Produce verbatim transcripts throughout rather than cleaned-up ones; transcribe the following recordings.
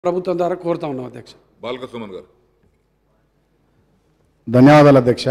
ప్రభుత్వం ద్వారా కోరుతా ఉన్నాం అధ్యక్ష. బాలకృష్ణమన్ గారు. ధన్యవాదాలు అధ్యక్ష.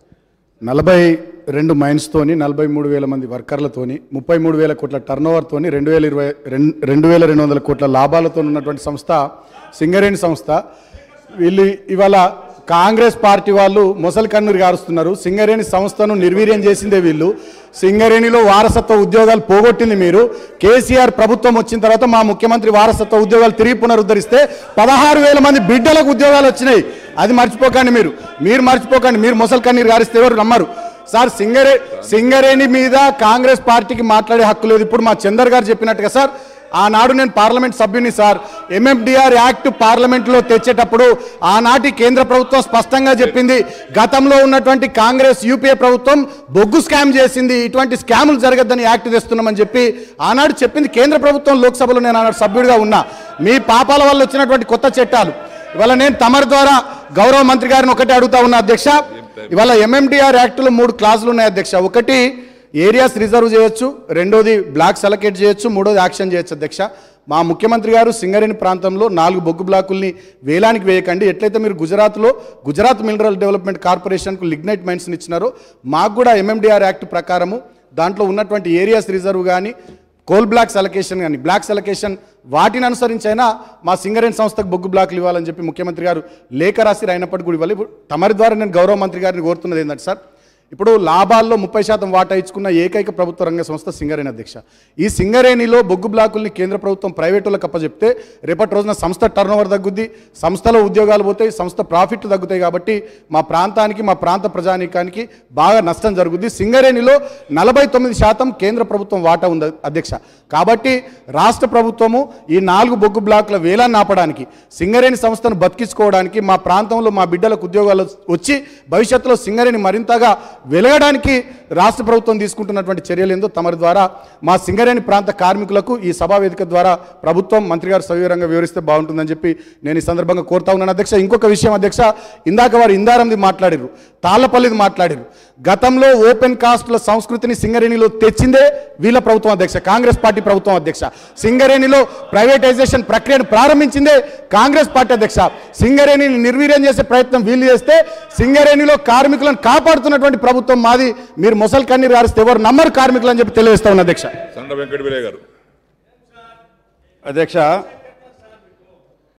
నలభై రెండు మైన్స్తోని నలభై మూడు వేల మంది వర్కర్లతోని ముప్పై మూడు వేల కోట్ల టర్న్ ఓవర్తోని రెండు వేల ఇరవై రెండు వేల రెండు వందల కోట్ల లాభాలతో ఉన్నటువంటి సంస్థ సింగరేణి సంస్థ. వీళ్ళు ఇవాళ కాంగ్రెస్ పార్టీ వాళ్ళు మొసలి కన్నీరు గారుస్తున్నారు. సింగరేణి సంస్థను నిర్వీర్యం చేసిందే వీళ్ళు. సింగరేణిలో వారసత్వ ఉద్యోగాలు పోగొట్టింది మీరు. కేసీఆర్ ప్రభుత్వం వచ్చిన తర్వాత మా ముఖ్యమంత్రి వారసత్వ ఉద్యోగాలు తిరిగి పునరుద్ధరిస్తే పదహారు వేల మంది బిడ్డలకు ఉద్యోగాలు వచ్చినాయి. అది మర్చిపోకండి మీరు మీరు మర్చిపోకండి మీరు మొసలి కన్నీరు గారిస్తే ఎవరు నమ్మరు సార్. సింగరే సింగరేణి మీద కాంగ్రెస్ పార్టీకి మాట్లాడే హక్కు లేదు. ఇప్పుడు మా చందర్ గారు చెప్పినట్టుగా సార్, ఆనాడు నేను పార్లమెంట్ సభ్యుని సార్. ఎంఎండిఆర్ యాక్ట్ పార్లమెంట్లో తెచ్చేటప్పుడు ఆనాటి కేంద్ర ప్రభుత్వం స్పష్టంగా చెప్పింది, గతంలో ఉన్నటువంటి కాంగ్రెస్ యూపీఏ ప్రభుత్వం బొగ్గు స్కామ్ చేసింది, ఇటువంటి స్కాములు జరగద్దని యాక్ట్ తెస్తున్నామని చెప్పి ఆనాడు చెప్పింది కేంద్ర ప్రభుత్వం. లోక్సభలో నేను ఆనాడు సభ్యుడిగా ఉన్నా. మీ పాపాల వల్ల వచ్చినటువంటి కొత్త చట్టాలు ఇవాళ నేను తమరి ద్వారా గౌరవ మంత్రి గారిని ఒకటి అడుగుతా ఉన్నా అధ్యక్ష. ఇవాళ ఎంఎండిఆర్ యాక్ట్లో మూడు క్లాజులు ఉన్నాయి అధ్యక్ష. ఒకటి ఏరియాస్ రిజర్వ్ చేయొచ్చు, రెండోది బ్లాక్స్ అలొకేట్ చేయొచ్చు, మూడోది యాక్షన్ చేయొచ్చు అధ్యక్ష. మా ముఖ్యమంత్రి గారు సింగరేణి ప్రాంతంలో నాలుగు బొగ్గు బ్లాకుల్ని వేలానికి వేయకండి. ఎట్లయితే మీరు గుజరాత్లో గుజరాత్ మినరల్ డెవలప్మెంట్ కార్పొరేషన్కు లిగ్నైట్ మైన్స్ని ఇచ్చినారో మాకు కూడా ఎంఎండిఆర్ యాక్ట్ ప్రకారము దాంట్లో ఉన్నటువంటి ఏరియాస్ రిజర్వ్ కానీ కోల్ బ్లాక్స్ అలొకేషన్ కానీ బ్లాక్స్ అలొకేషన్ వాటిని అనుసరించైనా మా సింగరేణి సంస్థకు బొగ్గు బ్లాకులు ఇవ్వాలని చెప్పి ముఖ్యమంత్రి గారు లేఖ రాసి అయినప్పటికీ కూడా ఇవ్వాలి. తమరి ద్వారా నేను గౌరవ మంత్రి గారిని కోరుతున్నది ఏంటంటే సార్, ఇప్పుడు లాభాల్లో ముప్పై శాతం వాటా ఇచ్చుకున్న ఏకైక ప్రభుత్వ రంగ సంస్థ సింగరేణి అధ్యక్ష. ఈ సింగరేణిలో బొగ్గు బ్లాకుల్ని కేంద్ర ప్రభుత్వం ప్రైవేటులకు అప్పచెప్తే రేపటి రోజున సంస్థ టర్న్ ఓవర్ తగ్గుద్ది, సంస్థలో ఉద్యోగాలు పోతాయి, సంస్థ ప్రాఫిట్ తగ్గుతాయి. కాబట్టి మా ప్రాంతానికి మా ప్రాంత ప్రజానీకానికి బాగా నష్టం జరుగుద్ది. సింగరేణిలో నలభై తొమ్మిది శాతం కేంద్ర ప్రభుత్వం వాటా ఉంది అధ్యక్ష. కాబట్టి రాష్ట్ర ప్రభుత్వము ఈ నాలుగు బొగ్గు బ్లాకుల వేలాన్ని ఆపడానికి, సింగరేణి సంస్థను బతికించుకోవడానికి, మా ప్రాంతంలో మా బిడ్డలకు ఉద్యోగాలు వచ్చి భవిష్యత్తులో సింగరేణి మరింతగా వెలగడానికి రాష్ట్ర ప్రభుత్వం తీసుకుంటున్నటువంటి చర్యలు ఏందో తమరి ద్వారా మా సింగరేణి ప్రాంత కార్మికులకు ఈ సభా వేదిక ద్వారా ప్రభుత్వం మంత్రి గారు సవివరంగా వివరిస్తే బాగుంటుందని చెప్పి నేను ఈ సందర్భంగా కోరుతా ఉన్నాను అధ్యక్ష. ఇంకొక విషయం అధ్యక్ష, ఇందాక వారు ఇందారంది మాట్లాడారు, తాళ్లపల్లిది మాట్లాడారు. గతంలో ఓపెన్ కాస్ట్ల సంస్కృతిని సింగరేణిలో తెచ్చిందే వీళ్ళ ప్రభుత్వం అధ్యక్ష, కాంగ్రెస్ పార్టీ ప్రభుత్వం అధ్యక్ష. సింగరేణిలో ప్రైవేటైజేషన్ ప్రక్రియను ప్రారంభించిందే కాంగ్రెస్ పార్టీ అధ్యక్ష. సింగరేణిని నిర్వీర్యం చేసే ప్రయత్నం వీళ్ళు చేస్తే సింగరేణిలో కార్మికులను కాపాడుతున్నటువంటి ప్రభుత్వం మాది. మీరు మొసలి కన్నీరు గారిస్తే ఎవరు నమ్మరు కార్మికులు అని చెప్పి తెలియజేస్తా ఉన్నా అధ్యక్ష. సండ వెంకట వీరయ్య గారు. అధ్యక్ష